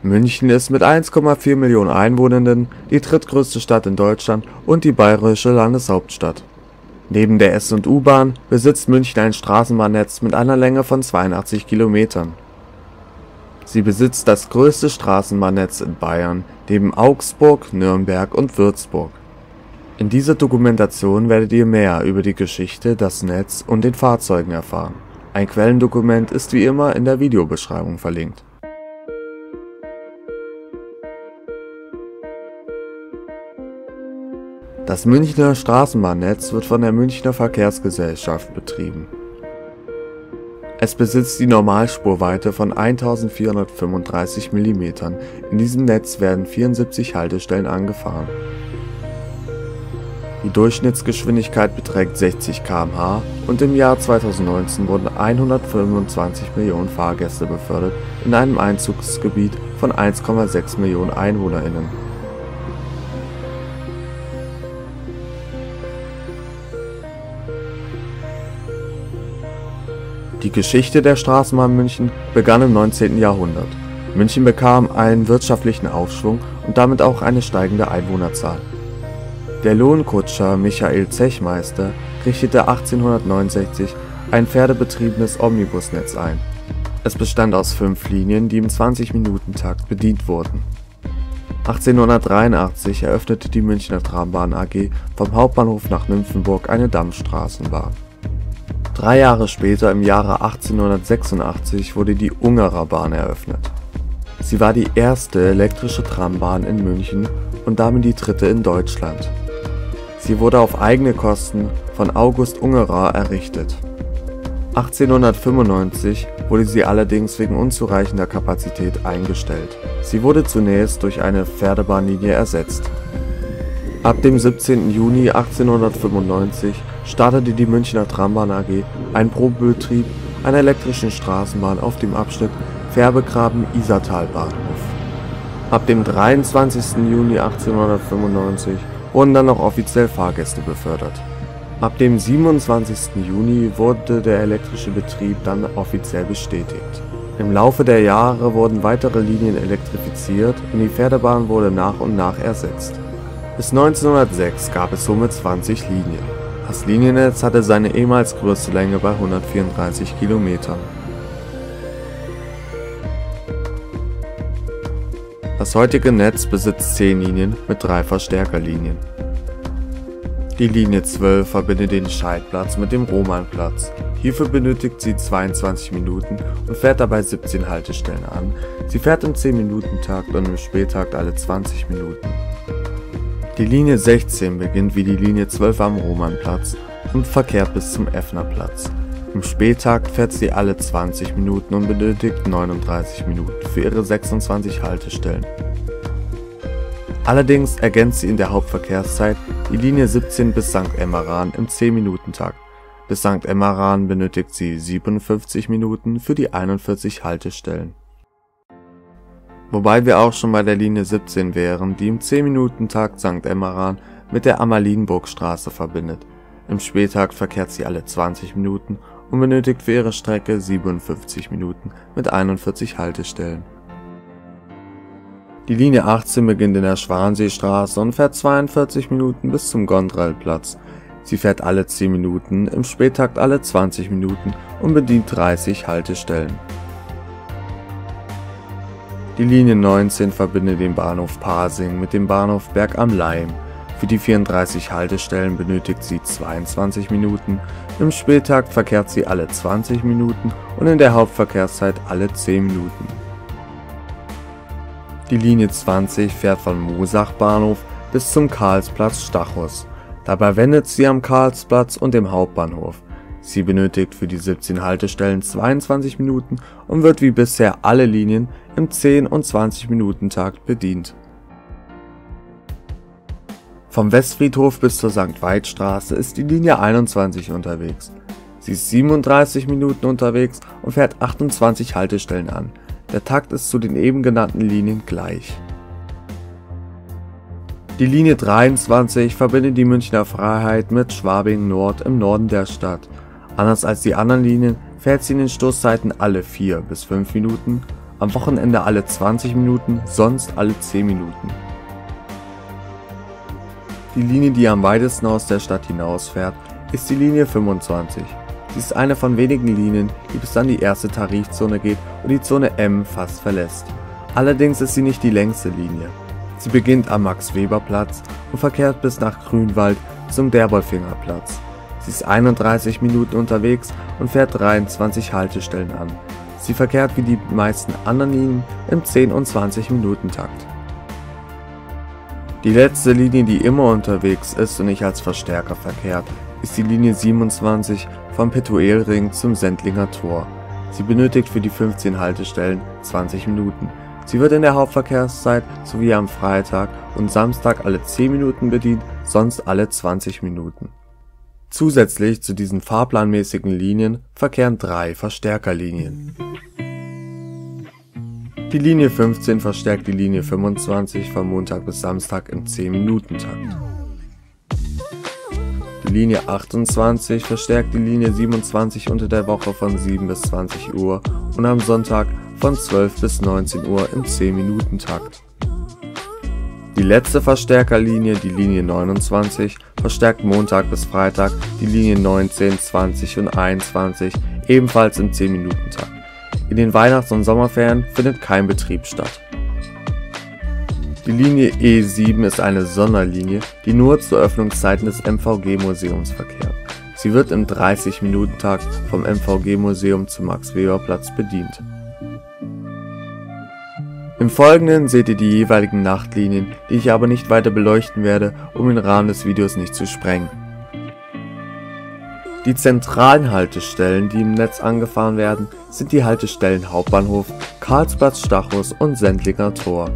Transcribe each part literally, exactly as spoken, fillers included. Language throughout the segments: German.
München ist mit eins Komma vier Millionen Einwohnern die drittgrößte Stadt in Deutschland und die bayerische Landeshauptstadt. Neben der S- und U-Bahn besitzt München ein Straßenbahnnetz mit einer Länge von zweiundachtzig Kilometern. Sie besitzt das größte Straßenbahnnetz in Bayern, neben Augsburg, Nürnberg und Würzburg. In dieser Dokumentation werdet ihr mehr über die Geschichte, das Netz und den Fahrzeugen erfahren. Ein Quellendokument ist wie immer in der Videobeschreibung verlinkt. Das Münchner Straßenbahnnetz wird von der Münchner Verkehrsgesellschaft betrieben. Es besitzt die Normalspurweite von eintausendvierhundertfünfunddreißig Millimetern. In diesem Netz werden vierundsiebzig Haltestellen angefahren. Die Durchschnittsgeschwindigkeit beträgt sechzig Kilometer pro Stunde und im Jahr zweitausendneunzehn wurden hundertfünfundzwanzig Millionen Fahrgäste befördert in einem Einzugsgebiet von eins Komma sechs Millionen EinwohnerInnen. Die Geschichte der Straßenbahn München begann im neunzehnten Jahrhundert. München bekam einen wirtschaftlichen Aufschwung und damit auch eine steigende Einwohnerzahl. Der Lohnkutscher Michael Zechmeister richtete achtzehnhundertneunundsechzig ein pferdebetriebenes Omnibusnetz ein. Es bestand aus fünf Linien, die im zwanzig-Minuten-Takt bedient wurden. achtzehnhundertdreiundachtzig eröffnete die Münchner Trambahn A G vom Hauptbahnhof nach Nymphenburg eine Dampfstraßenbahn. Drei Jahre später, im Jahre achtzehnhundertsechsundachtzig, wurde die Ungerer Bahn eröffnet. Sie war die erste elektrische Trambahn in München und damit die dritte in Deutschland. Sie wurde auf eigene Kosten von August Ungerer errichtet. achtzehnhundertfünfundneunzig wurde sie allerdings wegen unzureichender Kapazität eingestellt. Sie wurde zunächst durch eine Pferdebahnlinie ersetzt. Ab dem siebzehnten Juni achtzehnhundertfünfundneunzig startete die Münchner Trambahn A G einen Probebetrieb einer elektrischen Straßenbahn auf dem Abschnitt Färbegraben-Isartal-Bahnhof. Ab dem dreiundzwanzigsten Juni achtzehnhundertfünfundneunzig wurden dann noch offiziell Fahrgäste befördert. Ab dem siebenundzwanzigsten Juni wurde der elektrische Betrieb dann offiziell bestätigt. Im Laufe der Jahre wurden weitere Linien elektrifiziert und die Pferdebahn wurde nach und nach ersetzt. Bis neunzehnhundertsechs gab es somit zwanzig Linien. Das Liniennetz hatte seine ehemals größte Länge bei hundertvierunddreißig Kilometern. Das heutige Netz besitzt zehn Linien mit drei Verstärkerlinien. Die Linie zwölf verbindet den Scheidplatz mit dem Romanplatz. Hierfür benötigt sie zweiundzwanzig Minuten und fährt dabei siebzehn Haltestellen an. Sie fährt im zehn-Minuten-Takt und im Spättakt alle zwanzig Minuten. Die Linie sechzehn beginnt wie die Linie zwölf am Romanplatz und verkehrt bis zum Effnerplatz. Im Spättakt fährt sie alle zwanzig Minuten und benötigt neununddreißig Minuten für ihre sechsundzwanzig Haltestellen. Allerdings ergänzt sie in der Hauptverkehrszeit die Linie siebzehn bis Sankt Emmeran im zehn-Minuten-Takt. Bis Sankt Emmeran benötigt sie siebenundfünfzig Minuten für die einundvierzig Haltestellen. Wobei wir auch schon bei der Linie siebzehn wären, die im zehn-Minuten-Takt Sankt Emmeran mit der Amalienburgstraße verbindet. Im Spättakt verkehrt sie alle zwanzig Minuten und benötigt für ihre Strecke siebenundfünfzig Minuten mit einundvierzig Haltestellen. Die Linie achtzehn beginnt in der Schwanseestraße und fährt zweiundvierzig Minuten bis zum Gondrellplatz. Sie fährt alle zehn Minuten, im Spättakt alle zwanzig Minuten und bedient dreißig Haltestellen. Die Linie neunzehn verbindet den Bahnhof Pasing mit dem Bahnhof Berg am Laim. Für die vierunddreißig Haltestellen benötigt sie zweiundzwanzig Minuten, im Spättakt verkehrt sie alle zwanzig Minuten und in der Hauptverkehrszeit alle zehn Minuten. Die Linie zwanzig fährt von Moosach Bahnhof bis zum Karlsplatz Stachus. Dabei wendet sie am Karlsplatz und dem Hauptbahnhof. Sie benötigt für die siebzehn Haltestellen zweiundzwanzig Minuten und wird wie bisher alle Linien im zehn- und zwanzig-Minuten-Takt bedient. Vom Westfriedhof bis zur Sankt-Veit-Straße ist die Linie einundzwanzig unterwegs. Sie ist siebenunddreißig Minuten unterwegs und fährt achtundzwanzig Haltestellen an. Der Takt ist zu den eben genannten Linien gleich. Die Linie dreiundzwanzig verbindet die Münchner Freiheit mit Schwabing Nord im Norden der Stadt. Anders als die anderen Linien fährt sie in den Stoßzeiten alle vier bis fünf Minuten am Wochenende alle zwanzig Minuten, sonst alle zehn Minuten. Die Linie, die am weitesten aus der Stadt hinausfährt, ist die Linie fünfundzwanzig. Sie ist eine von wenigen Linien, die bis an die erste Tarifzone geht und die Zone M fast verlässt. Allerdings ist sie nicht die längste Linie. Sie beginnt am Max-Weber-Platz und verkehrt bis nach Grünwald zum Derbolfinger-Platz. Sie ist einunddreißig Minuten unterwegs und fährt dreiundzwanzig Haltestellen an. Sie verkehrt wie die meisten anderen Linien im zehn- und zwanzig-Minuten-Takt. Die letzte Linie, die immer unterwegs ist und nicht als Verstärker verkehrt, ist die Linie siebenundzwanzig vom Petuelring zum Sendlinger Tor. Sie benötigt für die fünfzehn Haltestellen zwanzig Minuten. Sie wird in der Hauptverkehrszeit sowie am Freitag und Samstag alle zehn Minuten bedient, sonst alle zwanzig Minuten. Zusätzlich zu diesen fahrplanmäßigen Linien verkehren drei Verstärkerlinien. Die Linie fünfzehn verstärkt die Linie fünfundzwanzig von Montag bis Samstag im zehn-Minuten-Takt. Die Linie achtundzwanzig verstärkt die Linie siebenundzwanzig unter der Woche von sieben bis zwanzig Uhr und am Sonntag von zwölf bis neunzehn Uhr im zehn-Minuten-Takt. Die letzte Verstärkerlinie, die Linie neunundzwanzig, verstärkt Montag bis Freitag die Linien neunzehn, zwanzig und einundzwanzig ebenfalls im zehn-Minuten-Takt. In den Weihnachts- und Sommerferien findet kein Betrieb statt. Die Linie E sieben ist eine Sonderlinie, die nur zu Öffnungszeiten des M V G-Museums verkehrt. Sie wird im dreißig-Minuten-Takt vom M V G-Museum zum Max-Weber-Platz bedient. Im Folgenden seht ihr die jeweiligen Nachtlinien, die ich aber nicht weiter beleuchten werde, um den Rahmen des Videos nicht zu sprengen. Die zentralen Haltestellen, die im Netz angefahren werden, sind die Haltestellen Hauptbahnhof, Karlsplatz, Stachus und Sendlinger Tor.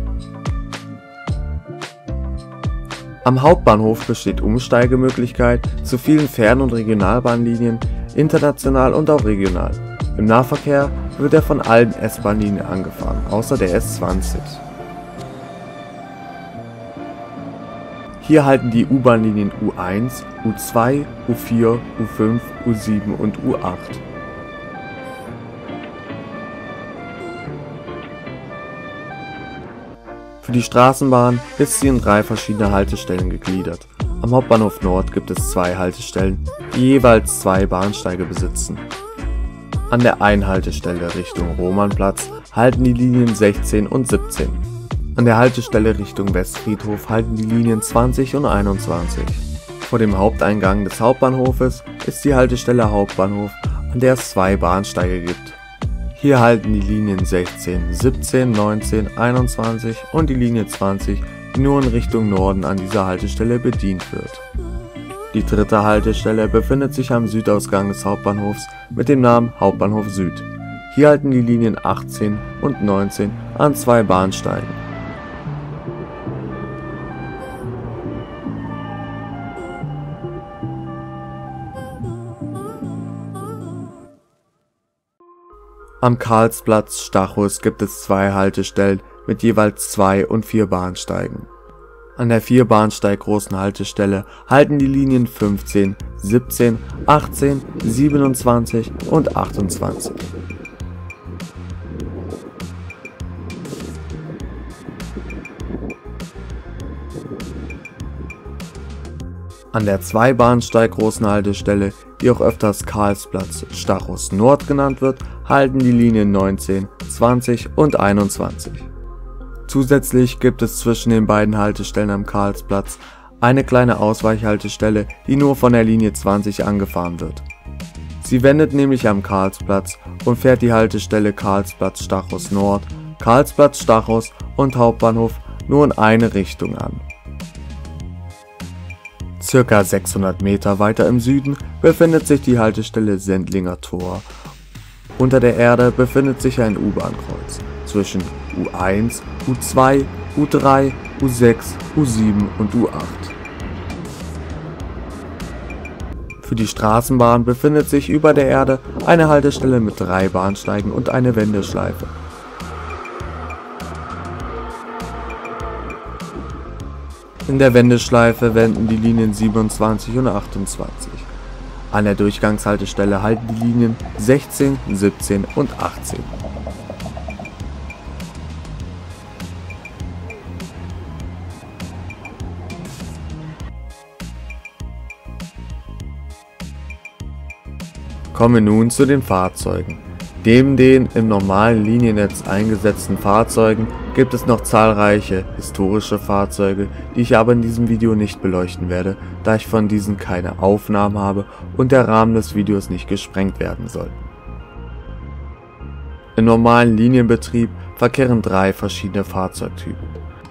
Am Hauptbahnhof besteht Umsteigemöglichkeit zu vielen Fern- und Regionalbahnlinien, international und auch regional. Im Nahverkehr wird er von allen S-Bahn-Linien angefahren, außer der S zwanzig. Hier halten die U-Bahn-Linien U eins, U zwei, U vier, U fünf, U sieben und U acht. Für die Straßenbahn ist sie in drei verschiedene Haltestellen gegliedert. Am Hauptbahnhof Nord gibt es zwei Haltestellen, die jeweils zwei Bahnsteige besitzen. An der einen Haltestelle Richtung Romannplatz halten die Linien sechzehn und siebzehn. An der Haltestelle Richtung Westfriedhof halten die Linien zwanzig und einundzwanzig. Vor dem Haupteingang des Hauptbahnhofes ist die Haltestelle Hauptbahnhof, an der es zwei Bahnsteige gibt. Hier halten die Linien sechzehn, siebzehn, neunzehn, einundzwanzig und die Linie zwanzig, die nur in Richtung Norden an dieser Haltestelle bedient wird. Die dritte Haltestelle befindet sich am Südausgang des Hauptbahnhofs mit dem Namen Hauptbahnhof Süd. Hier halten die Linien achtzehn und neunzehn an zwei Bahnsteigen. Am Karlsplatz Stachus gibt es zwei Haltestellen mit jeweils zwei und vier Bahnsteigen. An der vier Bahnsteig großen Haltestelle halten die Linien fünfzehn, siebzehn, achtzehn, siebenundzwanzig und achtundzwanzig. An der zwei Bahnsteig großen Haltestelle, die auch öfters Karlsplatz Stachus Nord genannt wird, halten die Linien neunzehn, zwanzig und einundzwanzig. Zusätzlich gibt es zwischen den beiden Haltestellen am Karlsplatz eine kleine Ausweichhaltestelle, die nur von der Linie zwanzig angefahren wird. Sie wendet nämlich am Karlsplatz und fährt die Haltestelle Karlsplatz Stachus Nord, Karlsplatz Stachus und Hauptbahnhof nur in eine Richtung an. Circa sechshundert Meter weiter im Süden befindet sich die Haltestelle Sendlinger Tor. Unter der Erde befindet sich ein U-Bahn-Kreuz zwischen U eins, U zwei, U drei, U sechs, U sieben und U acht. Für die Straßenbahn befindet sich über der Erde eine Haltestelle mit drei Bahnsteigen und eine Wendeschleife. In der Wendeschleife wenden die Linien siebenundzwanzig und achtundzwanzig. An der Durchgangshaltestelle halten die Linien sechzehn, siebzehn und achtzehn. Kommen wir nun zu den Fahrzeugen. Neben den im normalen Liniennetz eingesetzten Fahrzeugen gibt es noch zahlreiche historische Fahrzeuge, die ich aber in diesem Video nicht beleuchten werde, da ich von diesen keine Aufnahmen habe und der Rahmen des Videos nicht gesprengt werden soll. Im normalen Linienbetrieb verkehren drei verschiedene Fahrzeugtypen.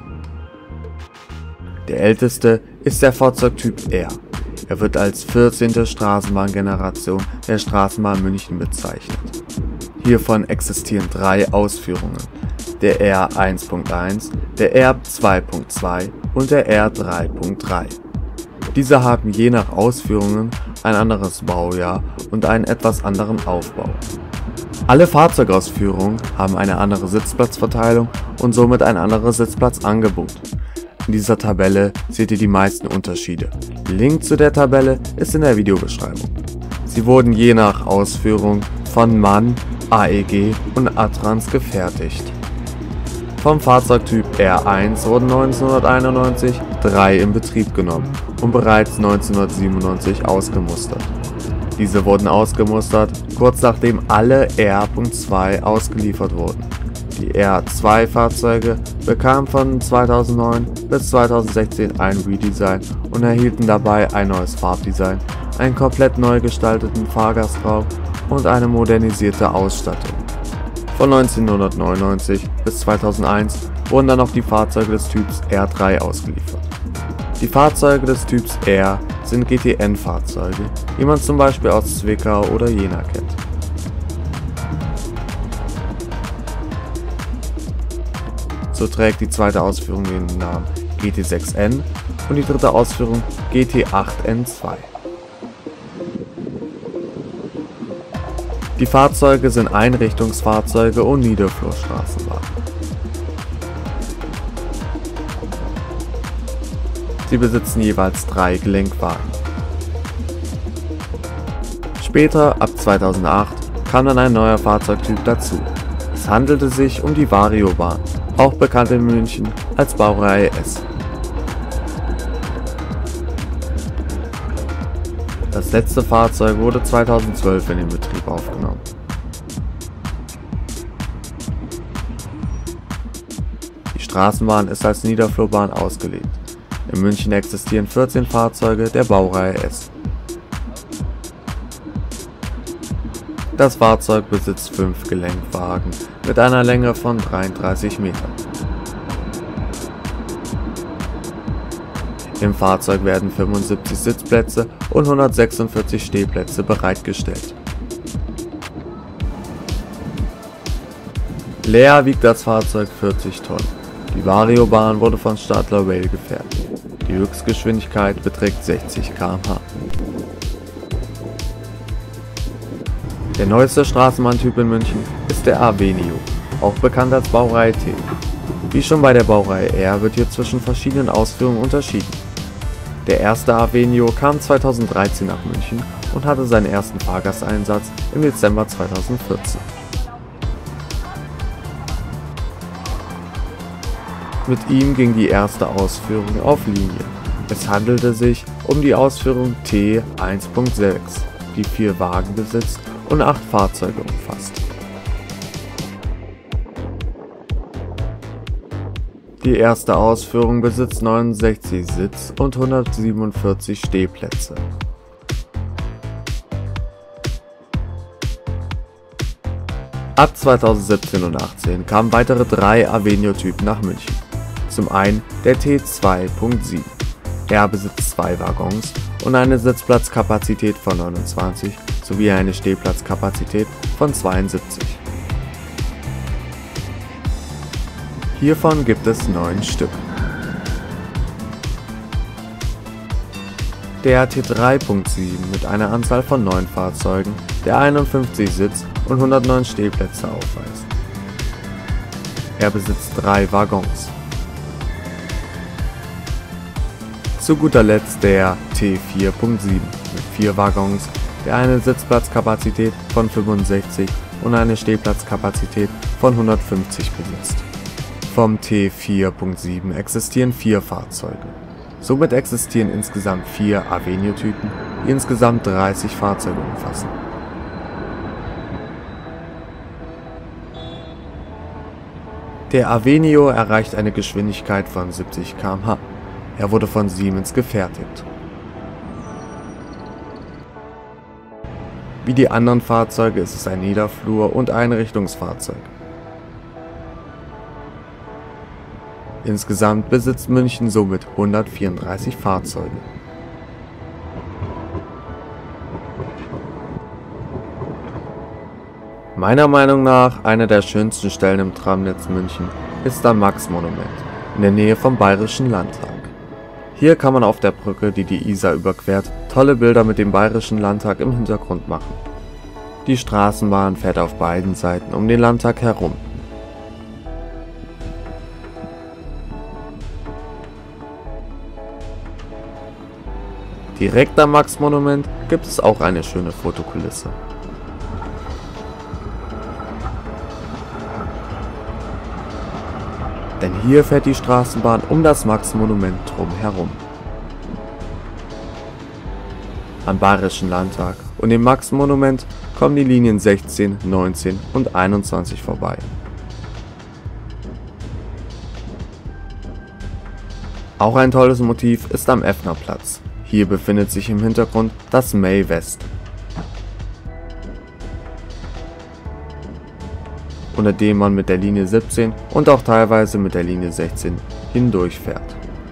Der älteste ist der Fahrzeugtyp R. Er wird als vierzehnte Straßenbahngeneration der Straßenbahn München bezeichnet. Hiervon existieren drei Ausführungen, der R eins Punkt eins, der R zwei Punkt zwei und der R drei Punkt drei. Diese haben je nach Ausführungen ein anderes Baujahr und einen etwas anderen Aufbau. Alle Fahrzeugausführungen haben eine andere Sitzplatzverteilung und somit ein anderes Sitzplatzangebot. In dieser Tabelle seht ihr die meisten Unterschiede. Link zu der Tabelle ist in der Videobeschreibung. Sie wurden je nach Ausführung von MAN, A E G und Adtranz gefertigt. Vom Fahrzeugtyp R eins wurden neunzehnhunderteinundneunzig drei in Betrieb genommen und bereits neunzehnhundertsiebenundneunzig ausgemustert. Diese wurden ausgemustert, kurz nachdem alle R zwei ausgeliefert wurden. Die R zwei Fahrzeuge bekamen von zweitausendneun bis zweitausendsechzehn ein Redesign und erhielten dabei ein neues Farbdesign, einen komplett neu gestalteten Fahrgastraum und eine modernisierte Ausstattung. Von neunzehnhundertneunundneunzig bis zweitausendeins wurden dann noch die Fahrzeuge des Typs R drei ausgeliefert. Die Fahrzeuge des Typs R sind G T N-Fahrzeuge, die man zum Beispiel aus Zwickau oder Jena kennt. So trägt die zweite Ausführung den Namen G T sechs N und die dritte Ausführung G T acht N zwei. Die Fahrzeuge sind Einrichtungsfahrzeuge und Niederflurstraßenbahnen. Sie besitzen jeweils drei Gelenkwagen. Später, ab zweitausendacht, kam dann ein neuer Fahrzeugtyp dazu. Es handelte sich um die Variobahn, auch bekannt in München als Baureihe S. Das letzte Fahrzeug wurde zweitausendzwölf in den Betrieb aufgenommen. Die Straßenbahn ist als Niederflurbahn ausgelegt. In München existieren vierzehn Fahrzeuge der Baureihe S. Das Fahrzeug besitzt fünf Gelenkwagen mit einer Länge von dreiunddreißig Metern. Im Fahrzeug werden fünfundsiebzig Sitzplätze und hundertsechsundvierzig Stehplätze bereitgestellt. Leer wiegt das Fahrzeug vierzig Tonnen. Die Variobahn wurde von Stadler Rail gefertigt. Die Höchstgeschwindigkeit beträgt sechzig Kilometer pro Stunde. Der neueste Straßenbahntyp in München ist der Avenio, auch bekannt als Baureihe T. Wie schon bei der Baureihe R wird hier zwischen verschiedenen Ausführungen unterschieden. Der erste Avenio kam zweitausenddreizehn nach München und hatte seinen ersten Fahrgasteinsatz im Dezember zweitausendvierzehn. Mit ihm ging die erste Ausführung auf Linie. Es handelte sich um die Ausführung T eins Punkt sechs, die vier Wagen besitzt und acht Fahrzeuge umfasst. Die erste Ausführung besitzt neunundsechzig Sitz- und hundertsiebenundvierzig Stehplätze. Ab zweitausendsiebzehn und achtzehn kamen weitere drei Avenio-Typen nach München. Zum einen der T zwei Punkt sieben. Er besitzt zwei Waggons und eine Sitzplatzkapazität von neunundzwanzig sowie eine Stehplatzkapazität von zweiundsiebzig. Hiervon gibt es neun Stück. Der T drei Punkt sieben mit einer Anzahl von neun Fahrzeugen, der einundfünfzig Sitz- und hundertneun Stehplätze aufweist. Er besitzt drei Waggons. Zu guter Letzt der T vier Punkt sieben mit vier Waggons, der eine Sitzplatzkapazität von fünfundsechzig und eine Stehplatzkapazität von hundertfünfzig besitzt. Vom T vier Punkt sieben existieren vier Fahrzeuge. Somit existieren insgesamt vier Avenio-Typen, die insgesamt dreißig Fahrzeuge umfassen. Der Avenio erreicht eine Geschwindigkeit von siebzig Kilometer pro Stunde. Er wurde von Siemens gefertigt. Wie die anderen Fahrzeuge ist es ein Niederflur- und Einrichtungsfahrzeug. Insgesamt besitzt München somit hundertvierunddreißig Fahrzeuge. Meiner Meinung nach eine der schönsten Stellen im Tramnetz München ist das Max-Monument in der Nähe vom Bayerischen Landtag. Hier kann man auf der Brücke, die die Isar überquert, tolle Bilder mit dem Bayerischen Landtag im Hintergrund machen. Die Straßenbahn fährt auf beiden Seiten um den Landtag herum. Direkt am Max-Monument gibt es auch eine schöne Fotokulisse. Denn hier fährt die Straßenbahn um das Max-Monument drum herum. Am Bayerischen Landtag und dem Max-Monument kommen die Linien sechzehn, neunzehn und einundzwanzig vorbei. Auch ein tolles Motiv ist am Effnerplatz. Hier befindet sich im Hintergrund das May West, unter dem man mit der Linie siebzehn und auch teilweise mit der Linie sechzehn hindurchfährt.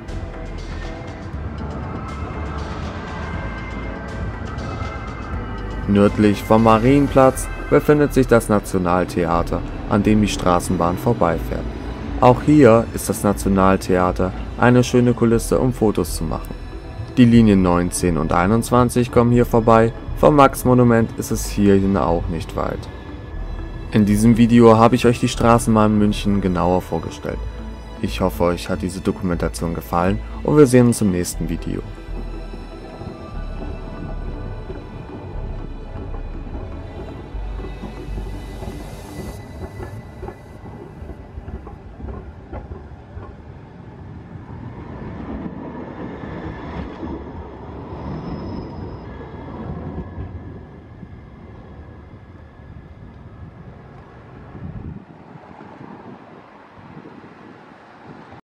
Nördlich vom Marienplatz befindet sich das Nationaltheater, an dem die Straßenbahn vorbeifährt. Auch hier ist das Nationaltheater eine schöne Kulisse, um Fotos zu machen. Die Linien neunzehn und einundzwanzig kommen hier vorbei, vom Max-Monument ist es hierhin auch nicht weit. In diesem Video habe ich euch die Straßenbahn München genauer vorgestellt. Ich hoffe, euch hat diese Dokumentation gefallen und wir sehen uns im nächsten Video.